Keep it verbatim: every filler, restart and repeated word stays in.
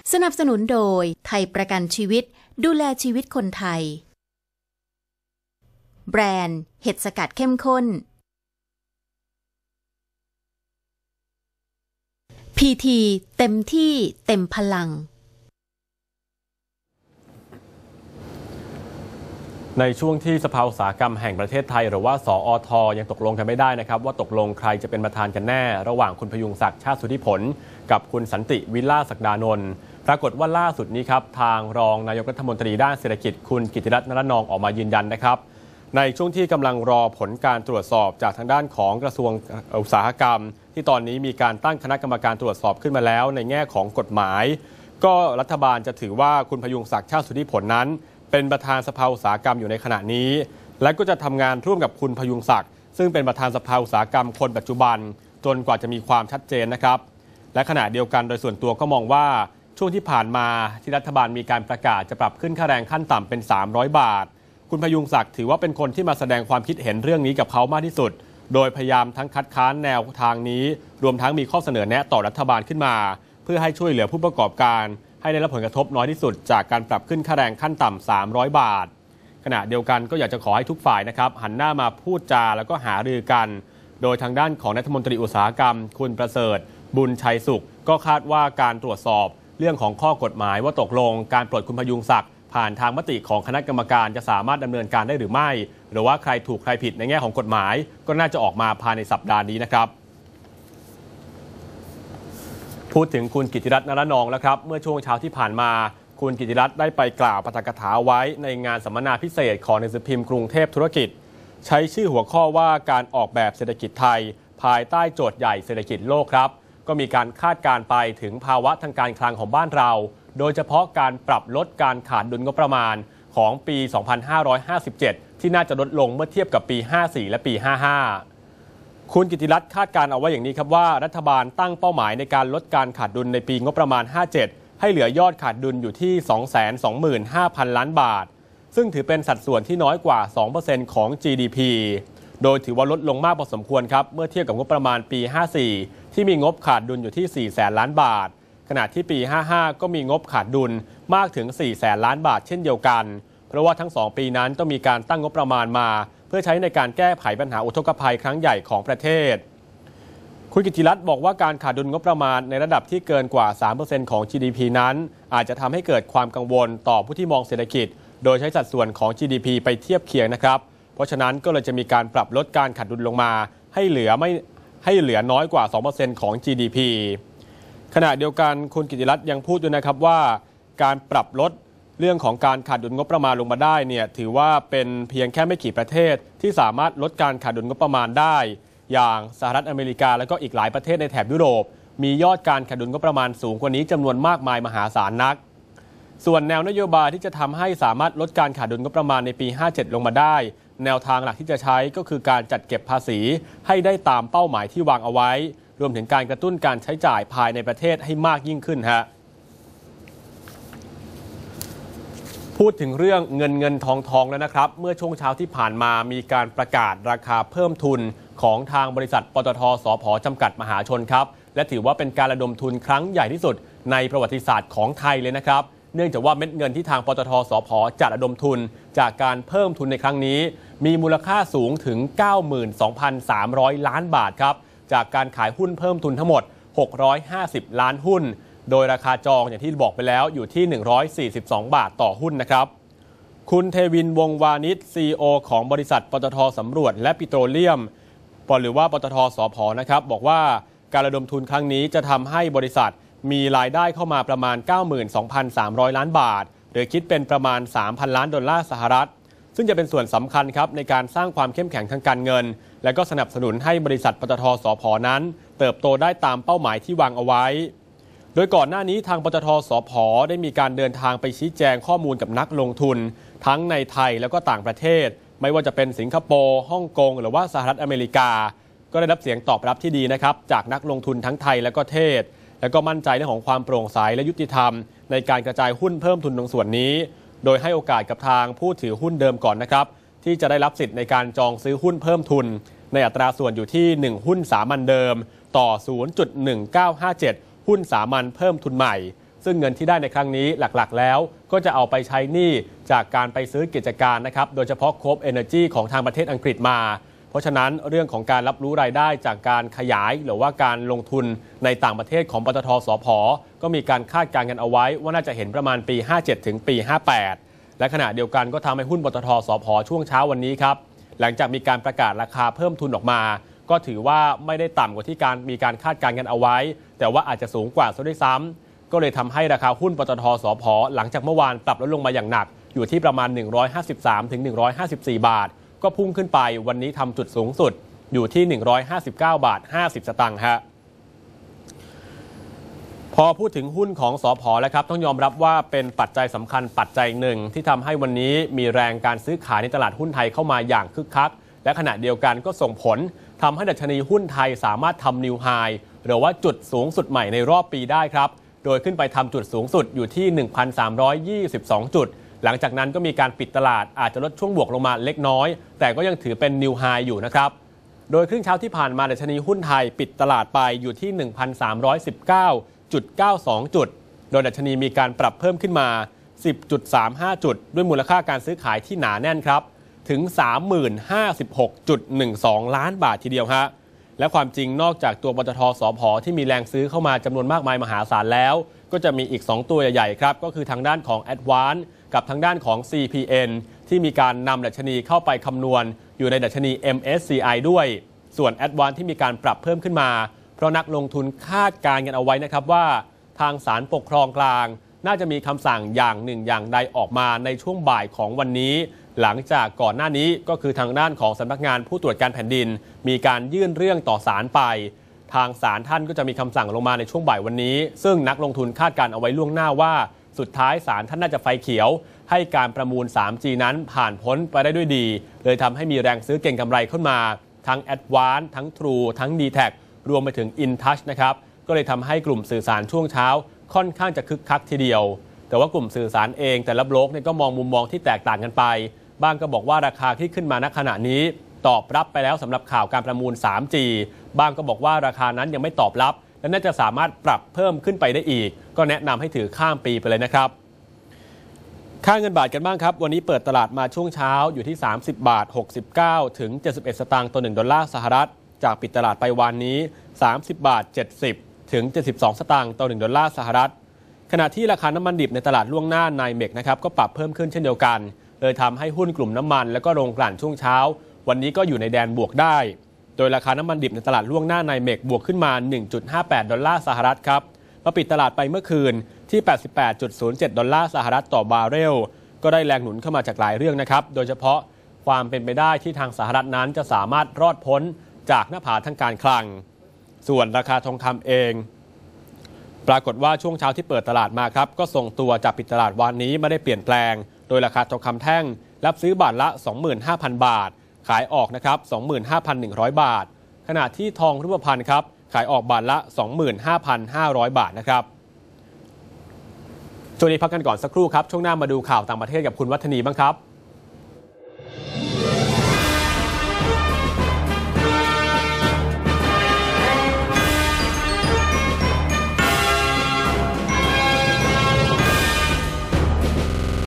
สนับสนุนโดยไทยประกันชีวิตดูแลชีวิตคนไทยแบรนด์เห็ดสกัดเข้มข้น พี ที เต็มที่เต็มพลังในช่วงที่สภาอุตสาหกรรมแห่งประเทศไทยหรือว่าสอท.ยังตกลงกันไม่ได้นะครับว่าตกลงใครจะเป็นประธานกันแน่ระหว่างคุณพยุงศักดิ์ชาติสุทธิผลกับคุณสันติวิลล่าศักดานนท์ปรากฏว่าล่าสุดนี้ครับทางรองนายกรัฐมนตรีด้านเศรษฐกิจคุณกิติรัตน์ นรนองออกมายืนยันนะครับในช่วงที่กำลังรอผลการตรวจสอบจากทางด้านของกระทรวงอุตสาหกรรมที่ตอนนี้มีการตั้งคณะกรรมการตรวจสอบขึ้นมาแล้วในแง่ของกฎหมายก็รัฐบาลจะถือว่าคุณพยุงศักดิ์ชาติสุทธิผลนั้นเป็นประธานสภาอุตสาหกรรมอยู่ในขณะนี้และก็จะทำงานร่วมกับคุณพยุงศักดิ์ซึ่งเป็นประธานสภาอุตสาหกรรมคนปัจจุบันจนกว่าจะมีความชัดเจนนะครับและขณะเดียวกันโดยส่วนตัวก็มองว่าช่วงที่ผ่านมาที่รัฐบาลมีการประกาศจะปรับขึ้นค่าแรงขั้นต่ำเป็นสามร้อยบาทคุณพยุงศักดิ์ถือว่าเป็นคนที่มาแสดงความคิดเห็นเรื่องนี้กับเขามากที่สุดโดยพยายามทั้งคัดค้านแนวทางนี้รวมทั้งมีข้อเสนอแนะต่อรัฐบาลขึ้นมาเพื่อให้ช่วยเหลือผู้ประกอบการให้ได้รับผลกระทบน้อยที่สุดจากการปรับขึ้นค่าแรงขั้นต่ำสามร้อยบาทขณะเดียวกันก็อยากจะขอให้ทุกฝ่ายนะครับหันหน้ามาพูดจาแล้วก็หารือกันโดยทางด้านของรัฐมนตรีอุตสาหกรรมคุณประเสริฐบุญชัยสุขก็คาดว่าการตรวจสอบเรื่องของข้อกฎหมายว่าตกลงการปลดคุณพยุงศักดิ์ผ่านทางมติของคณะกรรมการจะสามารถดำเนินการได้หรือไม่หรือว่าใครถูกใครผิดในแง่ของกฎหมายก็น่าจะออกมาภายในสัปดาห์นี้นะครับพูดถึงคุณกิติรัตน์ นรนองแล้วครับเมื่อช่วงเช้าที่ผ่านมาคุณกิติรัตน์ได้ไปกล่าวปาฐกถาไว้ในงานสัมมนาพิเศษของหนังสือพิมพ์กรุงเทพธุรกิจใช้ชื่อหัวข้อว่าการออกแบบเศรษฐกิจไทยภายใต้โจทย์ใหญ่เศรษฐกิจโลกครับก็มีการคาดการณ์ไปถึงภาวะทางการคลังของบ้านเราโดยเฉพาะการปรับลดการขาดดุลงบประมาณของปี สองพันห้าร้อยห้าสิบเจ็ด ที่น่าจะลดลงเมื่อเทียบกับปี ห้าสี่ และปี ห้าห้าคุณกิติรัตน์คาดการณ์เอาไว้อย่างนี้ครับว่ารัฐบาลตั้งเป้าหมายในการลดการขาดดุลในปีงบประมาณ ห้าเจ็ด ให้เหลือยอดขาดดุลอยู่ที่ สองแสนสองหมื่นห้าพัน ล้านบาทซึ่งถือเป็นสัดส่วนที่น้อยกว่า สองเปอร์เซ็นต์ ของ จี ดี พี โดยถือว่าลดลงมากพอสมควรครับเมื่อเทียบกับงบประมาณปี ห้าสี่ ที่มีงบขาดดุลอยู่ที่ สี่แสน ล้านบาทขณะที่ปี ห้าห้า ก็มีงบขาดดุลมากถึง สี่แสน ล้านบาทเช่นเดียวกันเพราะว่าทั้งสองปีนั้นต้องมีการตั้งงบประมาณมาเพื่อใช้ในการแก้ไขปัญหาอุทกภัยครั้งใหญ่ของประเทศคุณกิติรัตน์บอกว่าการขาดดุลงบประมาณในระดับที่เกินกว่า สามเปอร์เซ็นต์ ของ จี ดี พี นั้นอาจจะทำให้เกิดความกังวลต่อผู้ที่มองเศรษฐกิจโดยใช้สัดส่วนของ จี ดี พี ไปเทียบเคียงนะครับเพราะฉะนั้นก็เลยจะมีการปรับลดการขาดดุลลงมาให้เหลือไม่ให้เหลือน้อยกว่า สองเปอร์เซ็นต์ ของ จี ดี พี ขณะเดียวกันคุณกิติรัตน์ยังพูดด้วยนะครับว่าการปรับลดเรื่องของการขาดดุลงบประมาณลงมาได้เนี่ยถือว่าเป็นเพียงแค่ไม่กี่ประเทศที่สามารถลดการขาดดุลงบประมาณได้อย่างสหรัฐอเมริกาและก็อีกหลายประเทศในแถบยุโรปมียอดการขาดดุลงบประมาณสูงกว่านี้จำนวนมากมายมหาศาลนักส่วนแนวนโยบายที่จะทำให้สามารถลดการขาดดุลงบประมาณในปี ห้าเจ็ด ลงมาได้แนวทางหลักที่จะใช้ก็คือการจัดเก็บภาษีให้ได้ตามเป้าหมายที่วางเอาไว้รวมถึงการกระตุ้นการใช้จ่ายภายในประเทศให้มากยิ่งขึ้นฮะพูดถึงเรื่องเงินเงินทองทองแล้วนะครับเมื่อช่วงเช้าที่ผ่านมามีการประกาศราคาเพิ่มทุนของทางบริษัทปตท.สผ.จำกัดมหาชนครับและถือว่าเป็นการระดมทุนครั้งใหญ่ที่สุดในประวัติศาสตร์ของไทยเลยนะครับเนื่องจากว่าเม็ดเงินที่ทางปตท.สผ.จะระดมทุนจากการเพิ่มทุนในครั้งนี้มีมูลค่าสูงถึง เก้าหมื่นสองพันสามร้อย ล้านบาทครับจากการขายหุ้นเพิ่มทุนทั้งหมดหกร้อยห้าสิบล้านหุ้นโดยราคาจองอย่างที่บอกไปแล้วอยู่ที่หนึ่งร้อยสี่สิบสองบาทต่อหุ้นนะครับคุณเทวินวงศ์วานิช ซี อี โอ ของบริษัทปตท.สำรวจและปิโตรเลียมหรือว่าปตท.สผ.นะครับบอกว่าการระดมทุนครั้งนี้จะทำให้บริษัทมีรายได้เข้ามาประมาณ เก้าหมื่นสองพันสามร้อย ล้านบาทหรือคิดเป็นประมาณ สามพัน ล้านดอลลาร์สหรัฐซึ่งจะเป็นส่วนสำคัญครับในการสร้างความเข้มแข็งทางการเงินและก็สนับสนุนให้บริษัทปตท.สผ.นั้นเติบโตได้ตามเป้าหมายที่วางเอาไว้โดยก่อนหน้านี้ทางปตท.สผ.ได้มีการเดินทางไปชี้แจงข้อมูลกับนักลงทุนทั้งในไทยแล้วก็ต่างประเทศไม่ว่าจะเป็นสิงคโปร์ฮ่องกงหรือว่าสหรัฐอเมริกาก็ได้รับเสียงตอบรับที่ดีนะครับจากนักลงทุนทั้งไทยและก็เทศและก็มั่นใจในของความโปร่งใสและยุติธรรมในการกระจายหุ้นเพิ่มทุนตรงส่วนนี้โดยให้โอกาสกับทางผู้ถือหุ้นเดิมก่อนนะครับที่จะได้รับสิทธิ์ในการจองซื้อหุ้นเพิ่มทุนในอัตราส่วนอยู่ที่หนึ่งหุ้นสามัญเดิมต่อ ศูนย์จุดหนึ่งเก้าห้าเจ็ด หุ้นสามัญเพิ่มทุนใหม่ซึ่งเงินที่ได้ในครั้งนี้หลักๆแล้วก็จะเอาไปใช้หนี้จากการไปซื้อกิจการนะครับโดยเฉพาะโคฟเอเนอร์จีของทางประเทศอังกฤษมาเพราะฉะนั้นเรื่องของการรับรู้รายได้จากการขยายหรือว่าการลงทุนในต่างประเทศของปตท.สผ.ก็มีการคาดการณ์กันเอาไว้ว่าน่าจะเห็นประมาณปีห้าเจ็ดถึงปีห้าแปดและขณะเดียวกันก็ทำให้หุ้นปตท.สผ.ช่วงเช้าวันนี้ครับหลังจากมีการประกาศราคาเพิ่มทุนออกมาก็ถือว่าไม่ได้ต่ำกว่าที่การมีการคาดการณ์กันเอาไว้แต่ว่าอาจจะสูงกว่าซะด้วยซ้ำก็เลยทำให้ราคาหุ้นปตท.สผ.หลังจากเมื่อวานปรับลดลงมาอย่างหนักอยู่ที่ประมาณหนึ่งร้อยห้าสิบสามถึงหนึ่งร้อยห้าสิบสี่บาทก็พุ่งขึ้นไปวันนี้ทำจุดสูงสุดอยู่ที่หนึ่งร้อยห้าสิบเก้าบาทห้าสิบสตางค์ฮะพอพูดถึงหุ้นของสผ.แล้วครับต้องยอมรับว่าเป็นปัจจัยสำคัญปัจจัยหนึ่งที่ทำให้วันนี้มีแรงการซื้อขายในตลาดหุ้นไทยเข้ามาอย่างคึกคักและขณะเดียวกันก็ส่งผลทำให้ดัชนีหุ้นไทยสามารถทำนิวไฮหรือว่าจุดสูงสุดใหม่ในรอบปีได้ครับโดยขึ้นไปทำจุดสูงสุดอยู่ที่ หนึ่งพันสามร้อยยี่สิบสอง จุดหลังจากนั้นก็มีการปิดตลาดอาจจะลดช่วงบวกลงมาเล็กน้อยแต่ก็ยังถือเป็นนิวไฮอยู่นะครับโดยครึ่งเช้าที่ผ่านมาดัชนีหุ้นไทยปิดตลาดไปอยู่ที่ หนึ่งพันสามร้อยสิบเก้าจุดเก้าสอง จุดโดยดัชนีมีการปรับเพิ่มขึ้นมา สิบจุดสามห้า จุดด้วยมูลค่าการซื้อขายที่หนาแน่นครับถึง สามหมื่นห้าสิบหกจุดหนึ่งสอง ล้านบาททีเดียวฮะและความจริงนอกจากตัวปตท.สผ.ที่มีแรงซื้อเข้ามาจำนวนมากมายมหาศาลแล้วก็จะมีอีกสองตัวใหญ่ๆครับก็คือทางด้านของ Advance กับทางด้านของ ซี พี เอ็น ที่มีการนำดัชนีเข้าไปคำนวณอยู่ในดัชนี เอ็ม เอส ซี ไอ ด้วยส่วน Advance ที่มีการปรับเพิ่มขึ้นมาเพราะนักลงทุนคาดการณ์กันเอาไว้นะครับว่าทางศาลปกครองกลางน่าจะมีคำสั่งอย่างหนึ่งอย่างใดออกมาในช่วงบ่ายของวันนี้หลังจากก่อนหน้านี้ก็คือทางด้านของสำนักงานผู้ตรวจการแผ่นดินมีการยื่นเรื่องต่อศาลไปทางศาลท่านก็จะมีคำสั่งลงมาในช่วงบ่ายวันนี้ซึ่งนักลงทุนคาดการณ์เอาไว้ล่วงหน้าว่าสุดท้ายศาลท่านน่าจะไฟเขียวให้การประมูล ทรีจี นั้นผ่านพ้นไปได้ด้วยดีเลยทำให้มีแรงซื้อเก็งกำไรขึ้นมาทั้ง Advance ทั้ง True ทั้ง ดี แท็ก รวมไปถึง InTouch นะครับก็เลยทำให้กลุ่มสื่อสารช่วงเช้าค่อนข้างจะคึกคักทีเดียวแต่ว่ากลุ่มสื่อสารเองแต่ละบล็อกเนี่ยก็มองมุมมองที่แตกต่างกันไปบ้างก็บอกว่าราคาที่ขึ้นมาณขณะนี้ตอบรับไปแล้วสำหรับข่าวการประมูล ทรีจี บ้างก็บอกว่าราคานั้นยังไม่ตอบรับและน่าจะสามารถปรับเพิ่มขึ้นไปได้อีกก็แนะนำให้ถือข้ามปีไปเลยนะครับค่าเงินบาทกันบ้างครับวันนี้เปิดตลาดมาช่วงเช้าอยู่ที่สามสิบบาทหกสิบเก้าถึงเจ็ดสิบเอ็ดสตางค์ต่อหนึ่งดอลลาร์สหรัฐจากปิดตลาดไปวันนี้สามสิบบาทเจ็ดสิบถึงเจ็ดสิบสองสตางค์ต่อหนึ่งดอลลาร์สหรัฐขณะที่ราคาน้ำมันดิบในตลาดล่วงหน้าไนเมกนะครับก็ปรับเพิ่มขึ้นเช่นเดียวกันเลยทำให้หุ้นกลุ่มน้ำมันและก็โรงกลั่นช่วงเช้าวันนี้ก็อยู่ในแดนบวกได้โดยราคาน้ำมันดิบในตลาดล่วงหน้าไนเมกบวกขึ้นมา หนึ่งจุดห้าแปดดอลลาร์สหรัฐครับมาปิดตลาดไปเมื่อคืนที่ แปดสิบแปดจุดศูนย์เจ็ดดอลลาร์สหรัฐต่อบาร์เรลก็ได้แรงหนุนเข้ามาจากหลายเรื่องนะครับโดยเฉพาะความเป็นไปได้ที่ทางสหรัฐนั้นจะสามารถรอดพ้นจากหน้าผาทางการคลังส่วนราคาทองคำเองปรากฏว่าช่วงเช้าที่เปิดตลาดมาครับก็ส่งตัวจากปิดตลาดวันนี้ไม่ได้เปลี่ยนแปลงโดยราคาทองคำแท่งรับซื้อบาทละ สองหมื่นห้าพัน บาทขายออกนะครับ สองหมื่นห้าพันหนึ่งร้อย บาทขณะที่ทองรูปพรรณครับขายออกบาทละ สองหมื่นห้าพันห้าร้อย บาทนะครับช่วงนี้พักกันก่อนสักครู่ครับช่วงหน้ามาดูข่าวต่างประเทศกับคุณวัฒนีบ้างครับ